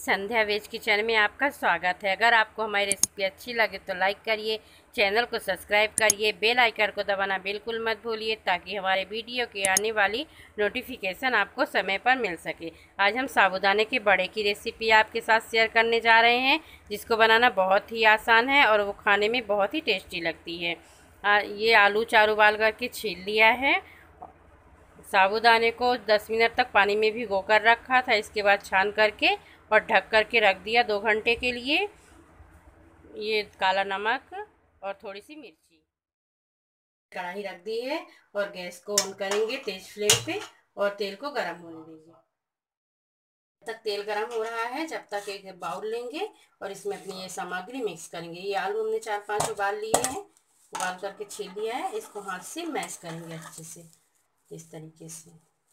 संध्या veg kitchen में आपका स्वागत है। अगर आपको हमारी रेसिपी अच्छी लगे तो लाइक करिए, चैनल को सब्सक्राइब करिए, बेल आइकन को दबाना बिल्कुल मत भूलिए ताकि हमारे वीडियो की आने वाली नोटिफिकेशन आपको समय पर मिल सके। आज हम साबूदाने के बड़े की रेसिपी आपके साथ शेयर करने जा रहे हैं, जिसको बनाना बहुत ही आसान है और वो खाने में बहुत ही टेस्टी लगती है। ये आलू चार उबाल करके छील लिया है। साबूदाने को 10 मिनट तक पानी में भिगो कर रखा था। इसके बाद छान करके और ढक करके रख दिया 2 घंटे के लिए। ये काला नमक और थोड़ी सी मिर्ची। कढ़ाई रख दी है और गैस को ऑन करेंगे तेज फ्लेम पे और तेल को गर्म होने देंगे। जब तक तेल गर्म हो रहा है जब तक एक बाउल लेंगे और इसमें अपनी ये सामग्री मिक्स करेंगे। ये आलू हमने 4-5 उबाल लिए हैं, उबाल करके छील लिया है। इसको हाथ से मैश करेंगे अच्छे से, इस तरीके से।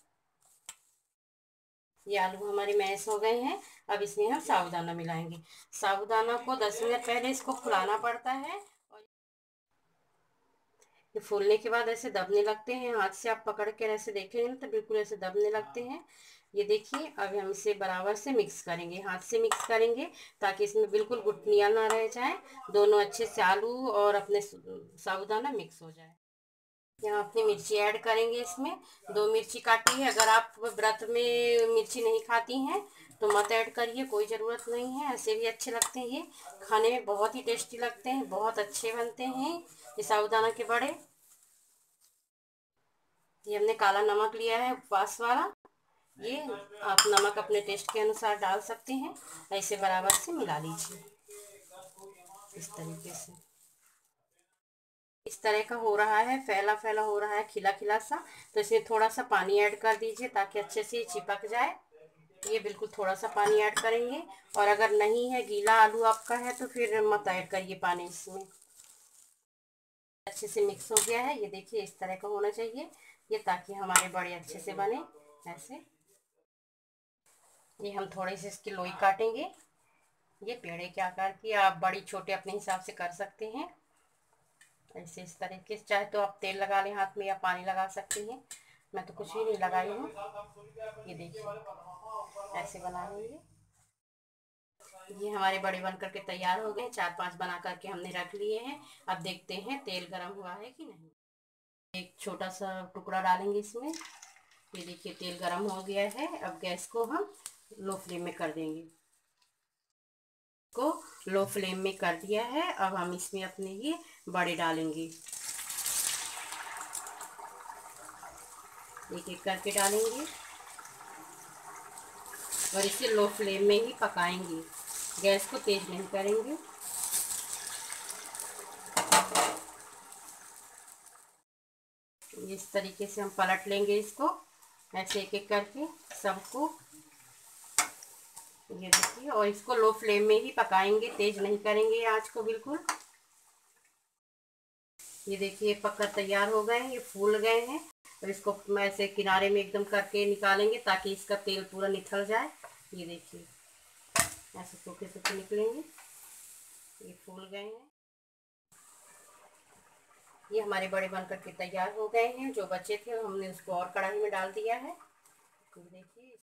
ये आलू हमारे मैश हो गए हैं। अब इसमें हम साबूदाना मिलाएंगे। साबूदाना को 10 मिनट पहले इसको फुलाना पड़ता है और ये फूलने के बाद ऐसे दबने लगते हैं। हाथ से आप पकड़ के ऐसे देखेंगे ना तो बिल्कुल ऐसे दबने लगते हैं। ये देखिए, अब हम इसे बराबर से मिक्स करेंगे, हाथ से मिक्स करेंगे ताकि इसमें बिल्कुल गुठलियाँ ना रह जाए। दोनों अच्छे से आलू और अपने साबूदाना मिक्स हो जाए। यहाँ अपनी मिर्ची ऐड करेंगे। इसमें 2 मिर्ची काटी है। अगर आप व्रत में मिर्ची नहीं खाती हैं तो मत ऐड करिए, कोई ज़रूरत नहीं है। ऐसे भी अच्छे लगते हैं, ये खाने में बहुत ही टेस्टी लगते हैं, बहुत अच्छे बनते हैं ये साबूदाना के बड़े। ये हमने काला नमक लिया है, उपवास वाला। ये आप नमक अपने टेस्ट के अनुसार डाल सकते हैं। ऐसे बराबर से मिला लीजिए इस तरीके से। इस तरह का हो रहा है, फैला फैला हो रहा है, खिला खिला सा। तो इसमें थोड़ा सा पानी ऐड कर दीजिए ताकि अच्छे से चिपक जाए। ये बिल्कुल थोड़ा सा पानी ऐड करेंगे। और अगर नहीं है, गीला आलू आपका है तो फिर मत ऐड करिए पानी इसमें। अच्छे से मिक्स हो गया है। ये देखिए, इस तरह का होना चाहिए ये, ताकि हमारे बड़े अच्छे से बने। ऐसे ये हम थोड़े से इसकी लोई काटेंगे। ये पेड़े के आकार की, आप बड़ी छोटे अपने हिसाब से कर सकते हैं। ऐसे इस तरीके से, चाहे तो आप तेल लगा लें हाथ में या पानी लगा सकती हैं। मैं तो कुछ भी नहीं लगाई हूँ। ये देखिए, ऐसे बना लेंगे। ये हमारे बड़े बन करके तैयार हो गए। 4-5 बना करके हमने रख लिए हैं। अब देखते हैं तेल गर्म हुआ है कि नहीं। एक छोटा सा टुकड़ा डालेंगे इसमें। ये देखिए, तेल गर्म हो गया है। अब गैस को हम लो फ्लेम में कर देंगे। को लो फ्लेम में कर दिया है। अब हम इसमें अपने ये बड़े डालेंगे, एक एक करके डालेंगे और इसे लो फ्लेम में ही पकाएंगे। गैस को तेज नहीं करेंगे। इस तरीके से हम पलट लेंगे इसको, ऐसे एक एक करके सबको। ये देखिए, और इसको लो फ्लेम में ही पकाएंगे, तेज नहीं करेंगे आंच को बिल्कुल। ये देखिए, पककर तैयार हो गए हैं, ये फूल गए हैं। और इसको ऐसे किनारे में एकदम करके निकालेंगे ताकि इसका तेल पूरा निकल जाए। ये देखिए, ऐसे सूखे सूखे निकलेंगे। ये फूल गए हैं। ये हमारे बड़े बन करके तैयार हो गए हैं। जो बचे थे हमने उसको और कढ़ाई में डाल दिया है। तो देखिए।